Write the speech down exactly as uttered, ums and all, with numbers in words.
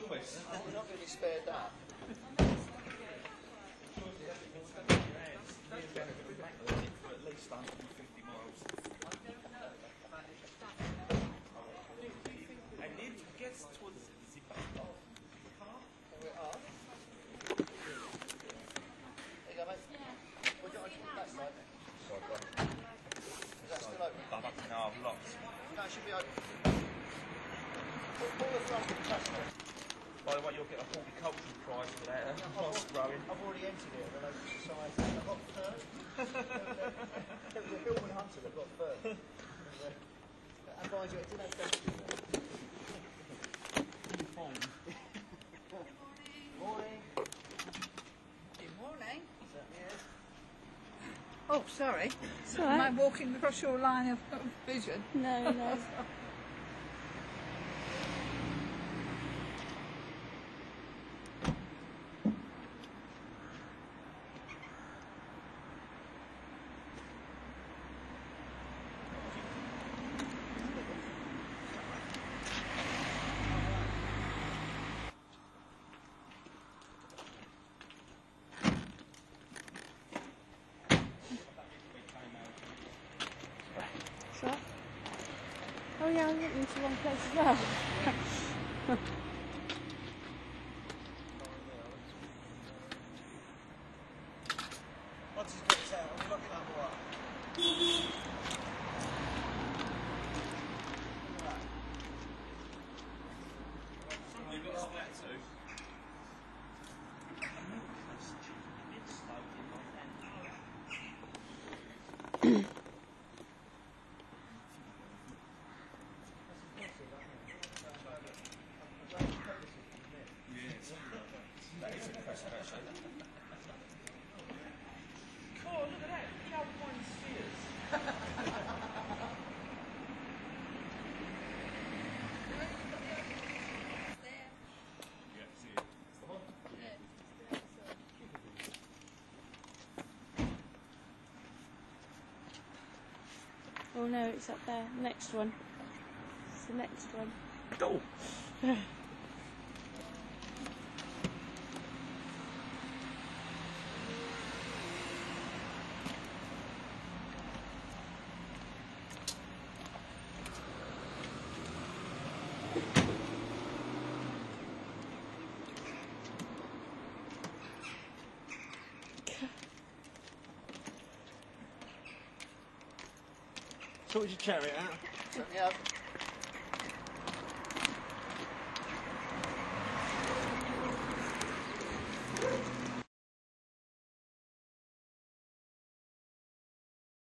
choice. Oh, we're not going to be spared that. For at least one hundred fifty miles. And it gets towards the back of the car. There we are. There you go, mate. We'll get on to that side then. Is that still open? I'm up to now, I've locked. No, it should be open. Pull, pull the front of the customer. By the way, you'll get a horticultural prize for that. Nice growing. I've already entered it at the local society. I've got third. There was a Hillman Hunter that got third. And mind you, it didn't have best. Morning. Good morning. Certainly is. Oh, sorry. It's all Am I right. walking across your line of of vision? No, no. It's all right. Oh yeah, I'm looking to the wrong place as well. Once he's got his out, I'll lock it up a while. You've got that too. That is impressive, actually. Oh, look at that! The Alpine spheres. Yeah, see it. Oh no, it's up there. Next one. It's the next one. Go. Sorted your chariot out? Certainly have.